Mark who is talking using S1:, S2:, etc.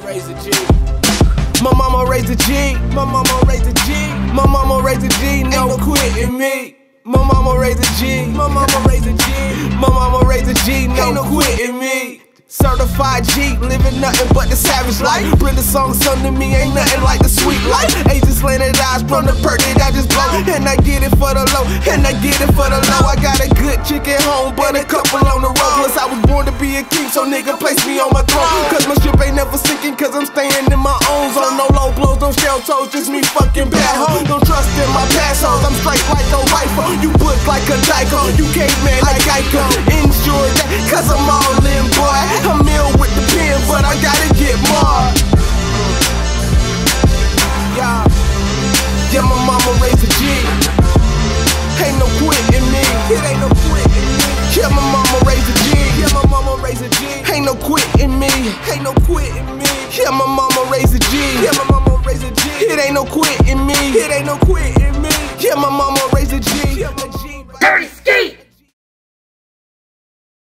S1: raised a G. My mama raised a G. My mama raised a G. My mama raised a G. No quitting me. My mama raised a G. My mama raised a G. My mama raised a G. No quitting me. Certified G, living nothing but the savage life. Brenda song sung to me, ain't nothing like the sweet life. Agents slanted eyes from the perk that I just blow. And I get it for the low, and I get it for the low. I got a good chick at home, but a couple on the road. Plus I was born to be a king, so nigga place me on my throne. Cause my ship ain't never sinking, cause I'm staying in my own zone. No low blows, no shell toes, just me fucking bad hoes. Don't trust in my past hoes, I'm straight like a rifle. You book like a Dyko, you caveman like Geico. Ensure that, cause I'm all in, boy. I'm ill with the pen, but I gotta get more. Yeah, my mama raised a G. Ain't no quitting me. It ain't no quitting me. Yeah, my mama raised a G. Yeah, my mama raised a G. Ain't no quitting me. Ain't no quitting me. Yeah, my mama raised a G. Yeah, my mama raised a G. It ain't no quitting me. It ain't no quitting me. Yeah, my mama raised